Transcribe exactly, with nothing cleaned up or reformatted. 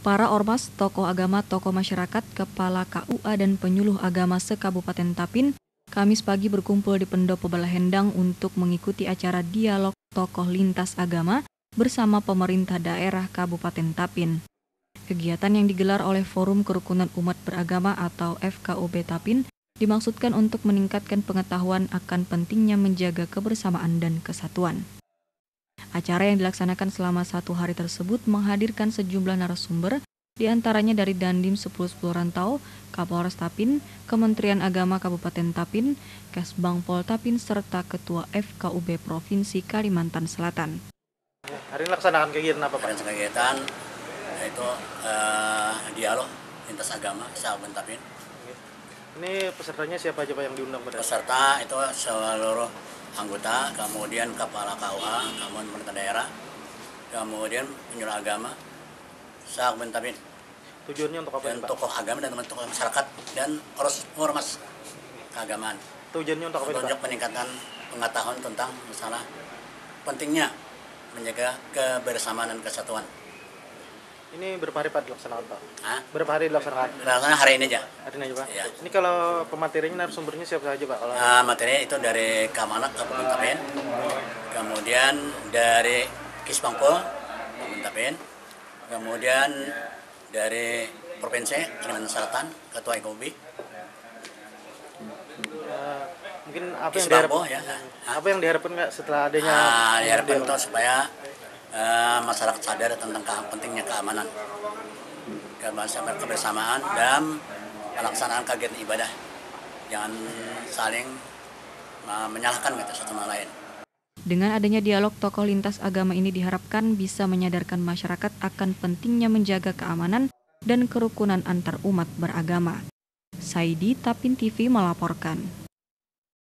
Para ormas, tokoh agama, tokoh masyarakat, kepala K U A dan penyuluh agama se-Kabupaten Tapin Kamis pagi berkumpul di Pendopo Balahendang untuk mengikuti acara dialog tokoh lintas agama bersama pemerintah daerah Kabupaten Tapin. Kegiatan yang digelar oleh Forum Kerukunan Umat Beragama atau F K U B Tapin dimaksudkan untuk meningkatkan pengetahuan akan pentingnya menjaga kebersamaan dan kesatuan. Acara yang dilaksanakan selama satu hari tersebut menghadirkan sejumlah narasumber, diantaranya dari Dandim sepuluh sepuluh Rantau, Kapolres Tapin, Kementerian Agama Kabupaten Tapin, Kesbangpol Tapin, serta Ketua F K U B Provinsi Kalimantan Selatan. Hari ini laksanakan kegiatan apa, Pak? Hari kegiatan yaitu uh, dialog lintas agama se-Kabupaten Tapin. Ini pesertanya siapa aja, Pak, yang diundang pada? Peserta itu seluruh anggota, kemudian kepala K U A, kemudian pemerintah daerah, kemudian penyuluh agama se-Kabupaten Tapin. Tujuannya untuk apa, dan Pak? Tokoh agama dan teman tokoh masyarakat dan ormas keagamaan. Tujuannya untuk apa, Pak? Untuk meningkatkan pengetahuan tentang masalah pentingnya menjaga kebersamaan dan kesatuan. Ini berapa hari, Pak, dilaksanakan, Pak? Hah? Berapa hari dilaksanakan? Dilaksanakan hari ini aja. Hari ini aja, Pak? Ya. Ini kalau pematerinya narasumbernya siapa saja, Pak? Kalau... Nah, materi itu dari Kamanak Kabupaten Tapin, kemudian dari Kisbangpol Kabupaten Tapin, kemudian dari Provinsi Kalimantan Selatan, Ketua I K U B. Uh, mungkin apa yang Kisbangpol, diharapkan? ya. Apa yang diharapkan nggak setelah adanya? Nah, diharapkan itu supaya uh, masyarakat sadar tentang ke- pentingnya keamanan, kebersamaan dan pelaksanaan kegiatan ibadah. Jangan saling uh, menyalahkan gitu satu sama lain. Dengan adanya dialog tokoh lintas agama ini diharapkan bisa menyadarkan masyarakat akan pentingnya menjaga keamanan dan kerukunan antar umat beragama. Saidi, Tapin T V melaporkan.